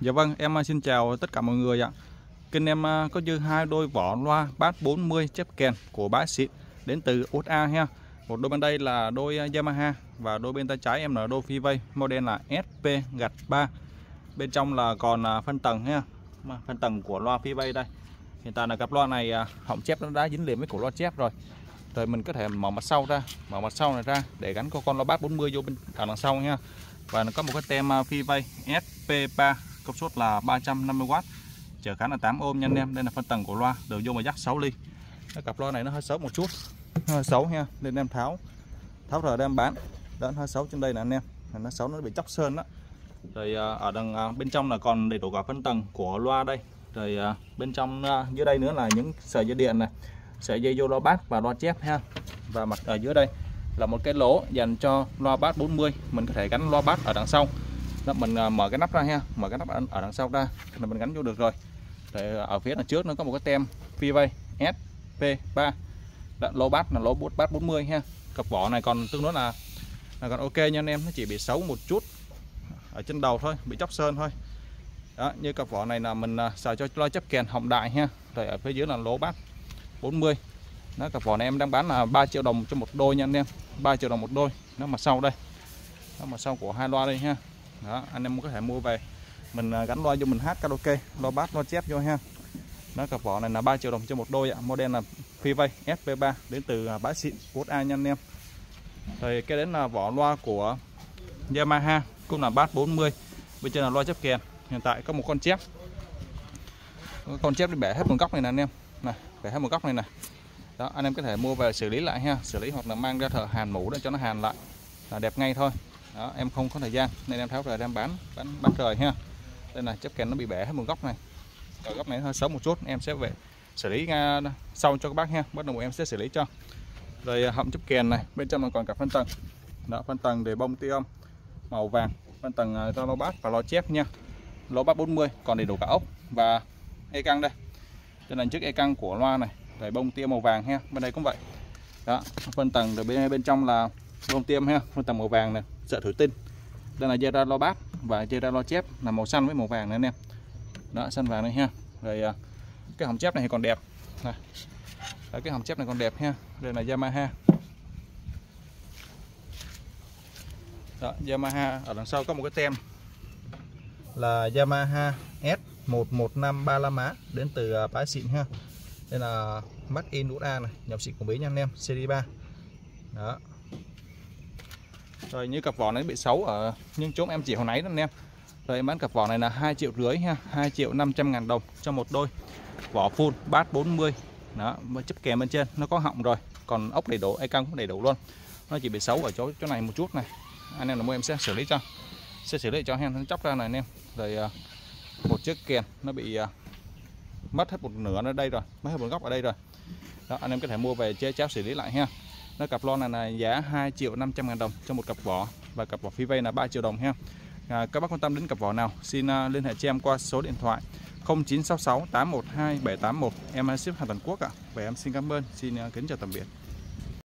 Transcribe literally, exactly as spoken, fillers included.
Dạ vâng, em xin chào tất cả mọi người ạ. Kênh em có dư hai đôi vỏ loa bass bốn mươi chép kèn của bá xịn đến từ út a ha. Một đôi bên đây là đôi Yamaha và đôi bên tay trái em là đôi Fivay, model là ét pê ba. Bên trong là còn phân tầng ha. Phân tầng của loa Fivay đây. Hiện tại là cặp loa này họng chép nó đã dính liền với cổ loa chép rồi. Rồi mình có thể mở mặt sau ra, mở mặt sau này ra để gắn con loa bass bốn mươi vô bên ở đằng sau nha. Và nó có một cái tem Fivay ét pê ba, công suất là ba trăm năm mươi oát, trở kháng là tám ôm nha anh em. Đây là phân tầng của loa, đường vô mà jack sáu ly. Cái cặp loa này nó hơi xấu một chút, nó hơi xấu nha, nên em tháo tháo rời đem bán. Đó, hơi xấu trên đây là anh em, nó xấu, nó bị chóc sơn đó. Rồi ở đằng bên trong là còn đầy đủ cả phân tầng của loa đây. Rồi bên trong dưới đây nữa là những sợi dây điện này, sợi dây vô loa bass và loa chép ha. Và mặt ở dưới đây là một cái lỗ dành cho loa bass bốn mươi, mình có thể gắn loa bass ở đằng sau. Đó, mình mở cái nắp ra ha, mở cái nắp ở đằng sau ra là mình gắn vô được rồi. Rồi ở phía đằng trước nó có một cái tem Fivay ét pê ba, lỗ bass là lỗ bút bass bốn mươi ha. Cặp vỏ này còn tương đối là, là còn ok nha anh em, nó chỉ bị xấu một chút ở trên đầu thôi, bị chóc sơn thôi. Đó, như cặp vỏ này là mình xài cho loa chép kèn họng đại ha. Rồi ở phía dưới là lỗ bass bốn mươi. Đó, cặp vỏ này em đang bán là ba triệu đồng cho một đôi nha anh em, ba triệu đồng một đôi. Nó mặt sau đây, nó mặt sau của hai loa đây ha. Đó, anh em có thể mua về mình gắn loa vô mình hát karaoke, loa bass loa chép vô ha. Nó cặp vỏ này là ba triệu đồng cho một đôi ạ. Model là Fivay ét pê ba đến từ bá xịn út a nha anh em. Rồi cái đến là vỏ loa của Yamaha, cũng là bass bốn mươi. Bên trên là loa chép kèn. Hiện tại có một con chép, con chép đi bẻ hết một góc này nè anh em, này bẻ hết một góc này này. Đó, anh em có thể mua về xử lý lại ha, xử lý hoặc là mang ra thợ hàn mũ để cho nó hàn lại là đẹp ngay thôi. Đó, em không có thời gian nên em tháo rời đem bán bán bán rời ha. Đây là chép kèn nó bị bẻ hết một góc này, ở góc này hơi xấu một chút, em sẽ về xử lý uh, sau cho các bác ha, bắt đầu em sẽ xử lý cho. Rồi họng chép kèn này, bên trong là còn cả phân tầng. Đó, phân tầng để bông tiêu âm màu vàng, phân tầng uh, cho loa bass và loa chép nha. Loa bass bốn mươi còn đầy đủ cả ốc và e căng đây. Đây là chiếc e căng của loa này, rồi bông tia màu vàng ha, bên đây cũng vậy. Đó, phân tầng rồi bên bên trong là bông tiêm ha, phân tầng màu vàng này, sợi thủy tinh. Đây là dây ra loa bass và dây ra loa chép là màu xanh với màu vàng này anh em. Đó, xanh vàng này ha. Rồi cái họng chép này thì còn đẹp. Này. Đó, cái họng chép này còn đẹp ha. Đây là Yamaha. Đó, Yamaha ở đằng sau có một cái tem là Yamaha S một một năm ba la má đến từ bá xịn ha. Đây là Made in út a này, nhập xịn của Mỹ nha anh em, series ba. Đó. Rồi như cặp vỏ này bị xấu ở những chỗ em chỉ hồi nãy đó anh em. Rồi em bán cặp vỏ này là hai triệu rưỡi ha, hai triệu năm trăm ngàn đồng cho một đôi. Vỏ full bass bốn mươi. Đó, chép kèm bên trên nó có họng rồi, còn ốc đầy đủ, e căng cũng đầy đủ luôn. Nó chỉ bị xấu ở chỗ chỗ này một chút này. Anh em là mua em sẽ xử lý cho. Sẽ xử lý cho hen nó chóc ra này anh em. Rồi một chiếc kèn nó bị mất hết một nửa ở đây rồi, mất hết một góc ở đây rồi. Đó, anh em có thể mua về chế cháo xử lý lại ha. Nó cặp loa này là giá hai triệu năm trăm ngàn đồng cho một cặp vỏ và cặp vỏ Fivay là ba triệu đồng ha. À, các bác quan tâm đến cặp vỏ nào xin uh, liên hệ cho em qua số điện thoại không chín sáu sáu tám một hai bảy tám một. Em ship hàng toàn quốc ạ. À. Và em xin cảm ơn, xin uh, kính chào tạm biệt.